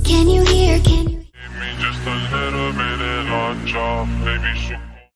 Can you hear? Give me just a little bit of lunch off, maybe